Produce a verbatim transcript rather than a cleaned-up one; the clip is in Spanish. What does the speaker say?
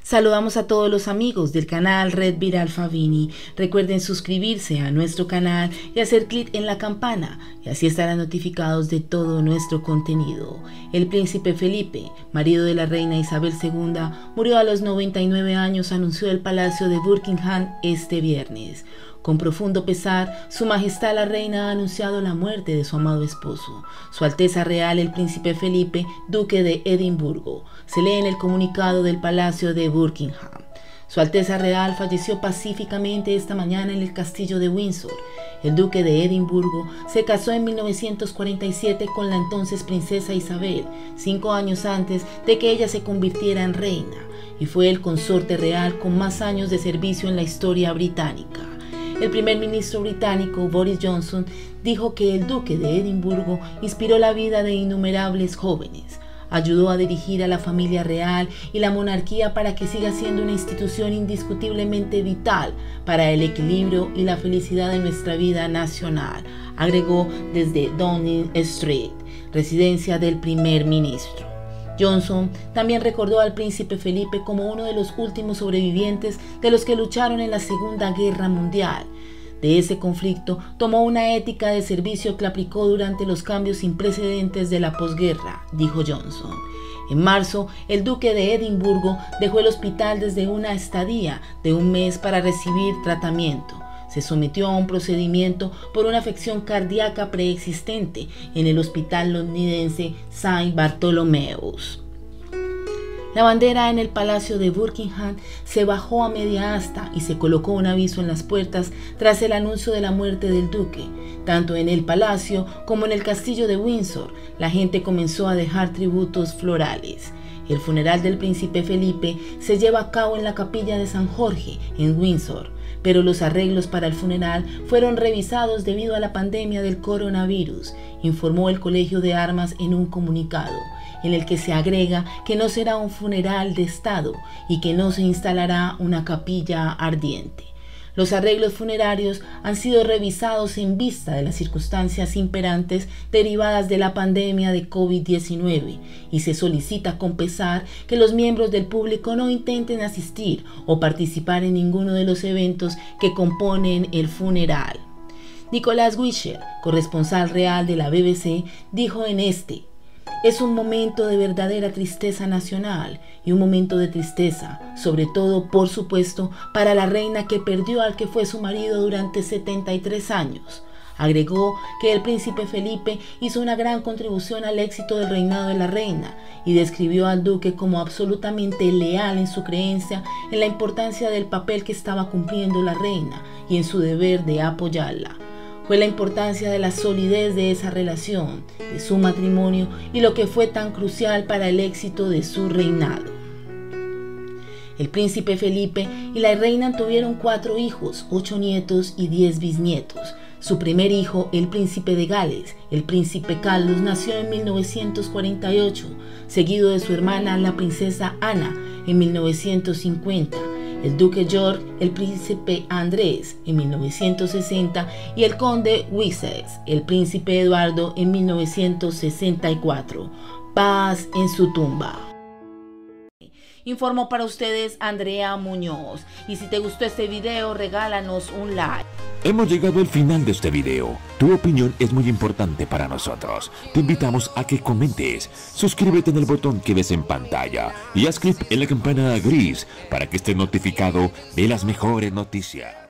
Saludamos a todos los amigos del canal Red Viral Favini. Recuerden suscribirse a nuestro canal y hacer clic en la campana, y así estarán notificados de todo nuestro contenido. El príncipe Felipe, marido de la reina Isabel segunda, murió a los noventa y nueve años, anunció el Palacio de Buckingham este viernes. Con profundo pesar, Su Majestad la Reina ha anunciado la muerte de su amado esposo, Su Alteza Real el Príncipe Felipe, Duque de Edimburgo. Se lee en el comunicado del Palacio de Buckingham. Su Alteza Real falleció pacíficamente esta mañana en el castillo de Windsor. El Duque de Edimburgo se casó en mil novecientos cuarenta y siete con la entonces princesa Isabel, cinco años antes de que ella se convirtiera en reina, y fue el consorte real con más años de servicio en la historia británica. El primer ministro británico, Boris Johnson, dijo que el duque de Edimburgo inspiró la vida de innumerables jóvenes, ayudó a dirigir a la familia real y la monarquía para que siga siendo una institución indiscutiblemente vital para el equilibrio y la felicidad de nuestra vida nacional, agregó desde Downing Street, residencia del primer ministro. Johnson también recordó al príncipe Felipe como uno de los últimos sobrevivientes de los que lucharon en la Segunda Guerra Mundial. De ese conflicto tomó una ética de servicio que aplicó durante los cambios sin precedentes de la posguerra, dijo Johnson. En marzo, el duque de Edimburgo dejó el hospital desde una estadía de un mes para recibir tratamiento. Se sometió a un procedimiento por una afección cardíaca preexistente en el hospital londinense Saint Bartholomew's. La bandera en el Palacio de Buckingham se bajó a media asta y se colocó un aviso en las puertas tras el anuncio de la muerte del duque. Tanto en el palacio como en el castillo de Windsor, la gente comenzó a dejar tributos florales. El funeral del príncipe Felipe se lleva a cabo en la capilla de San Jorge, en Windsor, pero los arreglos para el funeral fueron revisados debido a la pandemia del coronavirus, informó el Colegio de Armas en un comunicado, en el que se agrega que no será un funeral de Estado y que no se instalará una capilla ardiente. Los arreglos funerarios han sido revisados en vista de las circunstancias imperantes derivadas de la pandemia de COVID diecinueve y se solicita con pesar que los miembros del público no intenten asistir o participar en ninguno de los eventos que componen el funeral. Nicholas Wisher, corresponsal real de la B B C, dijo en este: "Es un momento de verdadera tristeza nacional y un momento de tristeza, sobre todo, por supuesto, para la reina que perdió al que fue su marido durante setenta y tres años. Agregó que el príncipe Felipe hizo una gran contribución al éxito del reinado de la reina y describió al duque como absolutamente leal en su creencia en la importancia del papel que estaba cumpliendo la reina y en su deber de apoyarla. Fue la importancia de la solidez de esa relación, de su matrimonio y lo que fue tan crucial para el éxito de su reinado". El príncipe Felipe y la reina tuvieron cuatro hijos, ocho nietos y diez bisnietos. Su primer hijo, el príncipe de Gales, el príncipe Carlos, nació en mil novecientos cuarenta y ocho, seguido de su hermana, la princesa Ana, en mil novecientos cincuenta. El duque George, el príncipe Andrés, en mil novecientos sesenta, y el conde Wessex, el príncipe Eduardo, en mil novecientos sesenta y cuatro. Paz en su tumba. Informó para ustedes Andrea Muñoz. Y si te gustó este video, regálanos un like. Hemos llegado al final de este video. Tu opinión es muy importante para nosotros. Te invitamos a que comentes, suscríbete en el botón que ves en pantalla y haz clic en la campana gris para que estés notificado de las mejores noticias.